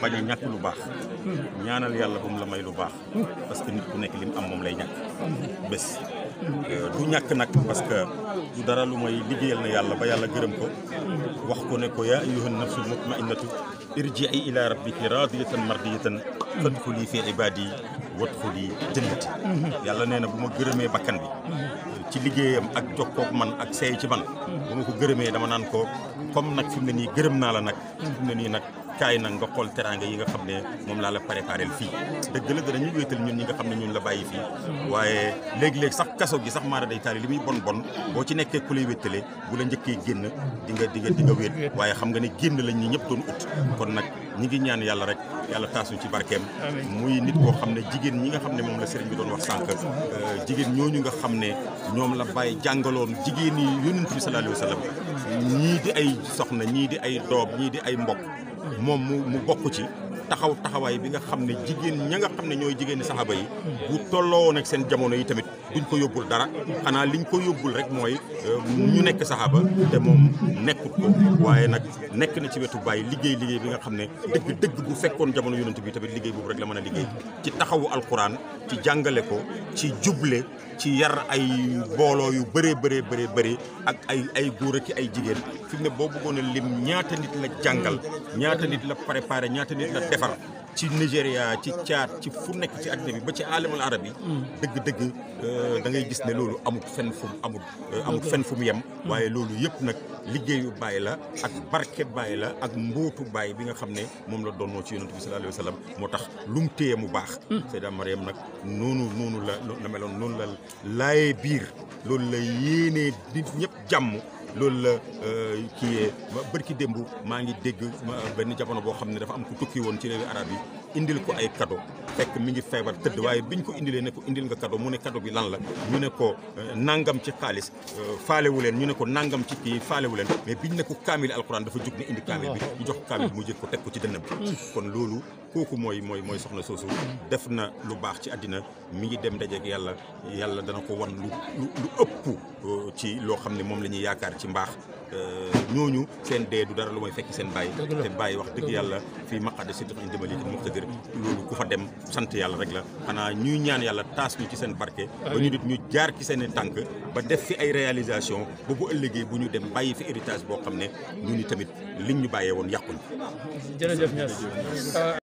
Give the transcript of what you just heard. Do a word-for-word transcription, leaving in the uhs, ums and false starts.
bañ a ñàkk lu baax ñaanal yàlla bu mu la may lu baax parce que nit ku nekk lim am moom lay ñàkk bés du ñàkk nag parce que du dara lu may liggéeyal na yàlla ba yàlla gërëm ko wax ko ne ko yaa ayyuhan nafsul mutma'innatu irji'i ila rabbiki radiyatan mardiyatan fadkhuli fi ibadi wadkhuli jannati yàlla nee na bu ma gërëmee bakkan bi ci liggéeyam ak jokkoog man ak seey ci man bu ma ko gërëmee dama naan ko comme nag fi mu ne nii gërëm naa la nag fi mu ne nii nag kaay nag nga xool teraanga yi nga xam ne moom laa la préparé fii dëgg la danañu wéetal ñun ñi nga xam ne ñun la bàyyi fii waaye léegi-léegi sax kaso gi sax maara day taali li muy bon bon boo ci nekkee ku lay wéttale bu la njëkkee génn di nga di nga di nga wéet waaye xam nga ne génn lañ ñi ñëpp doon ut kon nag ñi ngi ñaan yàlla rek yàlla taasuñ ci barkeem muy nit koo xam ne jigéen ñi nga xam ne moom la sëriñ bi doon wax sànq jigéen ñooñu nga xam ne ñoom la bàyyi jàngaloon jigéen yi yonent bi sallallahu alayhi wa sallam ñii di ay soxna ñii di ay doom ñii di ay mbokk moom mu mu bokk ci taxaw taxawaay bi nga xam ne jigéen ña nga xam ne ñooy jigéeni saxaaba yi bu tolloo woon ak seen jamono yi tamit duñ ko yóbbul dara xanaa liñ ko yóbbul rek mooy ñu nekk saxaaba te moom nekkut ko waaye nag nekk na ci wetu bàyyi liggéey liggéey bi nga xam ne dëgg dëgg bu fekkoon jamono yonent bi tamit liggéey boobu rek la mën a liggéey ci taxawu alquran ci jàngale ko ci juble ci yar ay booloo yu bëree bëree bëree bëri ak ay ay góor ak ay jigéen fi mu ne boo bëggoon a lim ñaata nit la jàngal ñaata nit la préparé ñaata nit la defar ci Nigéria ci Tchad ci fu nekk ci àddina bi ba ci alamul arab yi dëgg-dëgg da ngay gis ne loolu amut fenn fu mu amut amut fenn fu mu yem waaye loolu yëpp nag liggéeyu Baay la ak barke Baay la ak mbootu Baay bi nga xam ne moom la doonoo ci yonent bi sallallahu alayhi wa sallam moo tax lu mu téye mu baax Sayda Mariam nag noonu noonu la la meloon noonu la laayee biir loolu la yéenee nit ñëpp jàmm loolu la kii yee bërki démb maa ngi dégg benn jamono boo xam ne dafa am ku tukki woon ci réewi arab yi indil ko ay cadeau fekk mi ngi feebar tëdd waaye biñ ko indilee ne ko indil nga cadeau mu ne cadeau bi lan la ñu ne ko nangam ci xaalis faalewu leen ñu ne ko nangam ci kii faalewu leen mais biñ ne ko kaamil alquran dafa jug ne indi kaamil bi ñu jox kaamil bi mu jël ko teg ko ci dënnam bi kon loolu kooku mooy mooy mooy soxna soosu def na lu baax ci àddina mi ngi dem dajeeg yàlla yàlla dana ko wan lu lu lu ëpp ci loo xam ne moom la ñuy yaakaar ci mbaax ñooñu seen dee du dara lu may fekki seen bàyyi te bàyyi wax dëgg yàlla fii maqaade si doxañ jëmali ci muxtadir loolu ku fa dem sant yàlla rek la xanaa ñuy ñaan yàlla taas ñu ci seen barke ba ñu dit ñu jaar ci seen tànk ba def fi ay réalisation ba bu ëllëgee bu ñu dem bàyyi fi héritage boo xam ne ñu ni tamit liñ ñu bàyyee woon yàquñ jërëjëf Niass